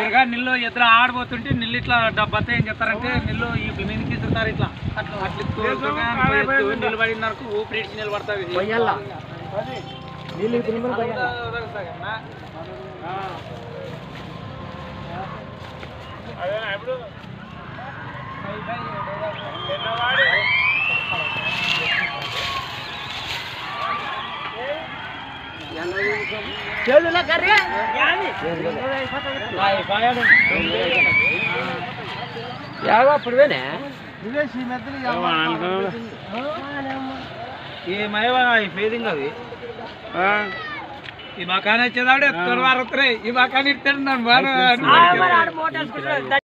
జరగా నీళ్ళు ఎదురు ఆడిపోతుంటే నీళ్ళు ఇట్లా డబ్బతే ఏం చెప్తారంటే నీళ్ళు ఈ మీదకి ఇస్తున్నారు ఇట్లా అట్లా నీళ్ళు పడినారు ఊపిరి ఇచ్చి నిలబడుతుంది అప్పుడువేనే ఏమయ్యా ఫేదింగ్ అవి ఈ మకాన్ వచ్చేదాడు తొలవారు ఈ మకాన్ ఇస్తాడు నన్ను